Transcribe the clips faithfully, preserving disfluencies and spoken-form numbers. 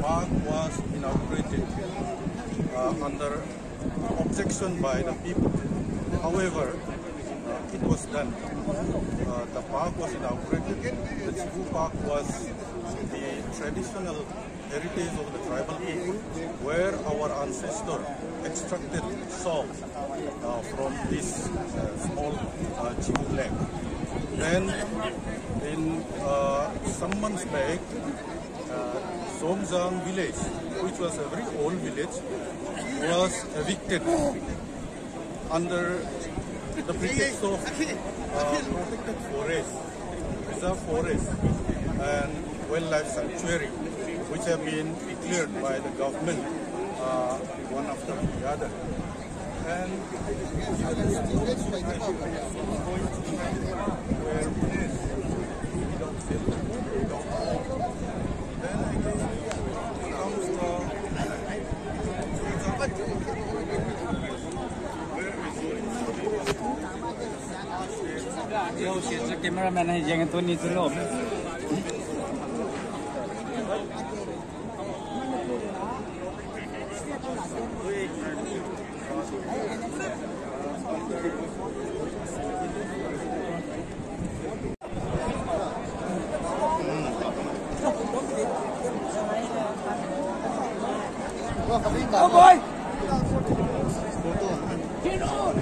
park was inaugurated uh, under objection by the people. However, uh, it was done. Uh, the park was inaugurated. The Chibu Park was the traditional heritage of the tribal people, where our ancestors extracted salt uh, from this uh, small uh, Chibu lake. Then, in uh, some months back, uh, Somjang village, which was a very old village, was evicted under the pretext of uh, protected forest, reserve forest, and wildlife sanctuary, which have been declared by the government uh, one after the other. And where then again comes the Yo, she's a cameraman. He's going to need to know. Oh boy! Get on!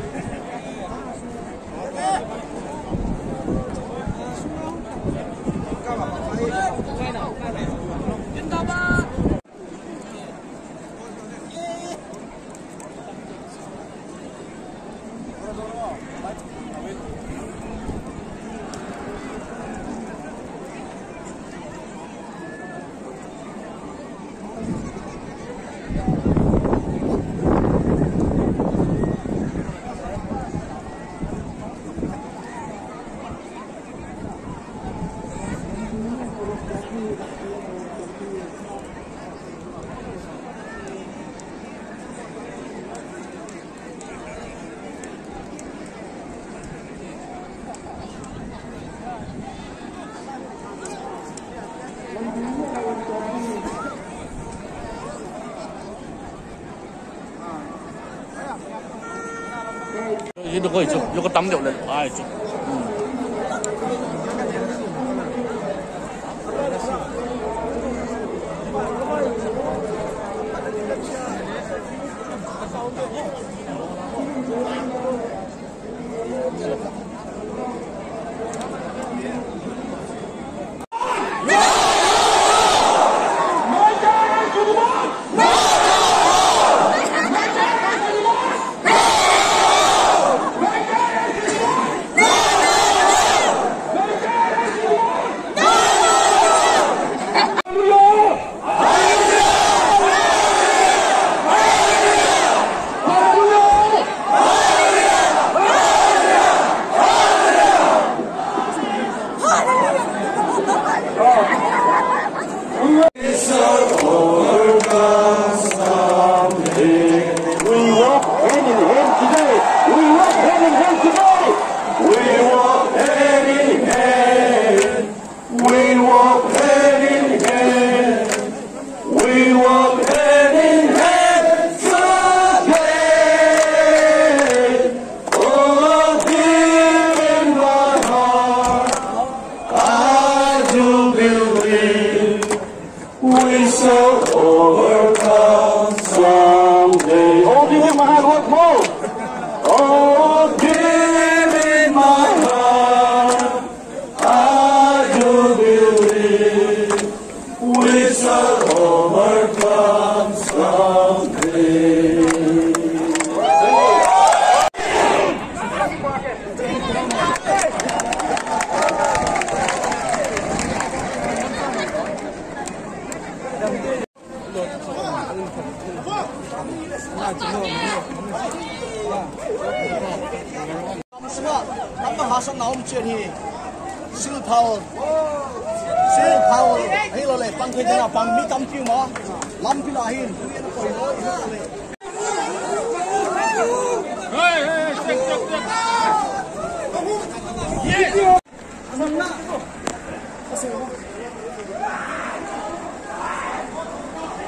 Ini都可以做，有个挡掉的，哎，做。 Masuk naum chen hi sil phao sil phao hei lo le pang ke jana pang mi kam piu ma lam pi la hin hey hey check check check yes asamna asema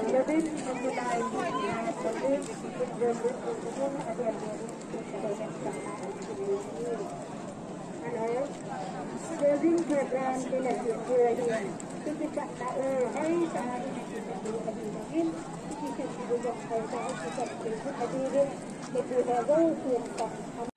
Labing memulai labing berbentuk umum ada Hello, labing program dilakukan. Kita tahu hari hari ini kita sudah berjaya kita sudah berjaya kita sudah berjaya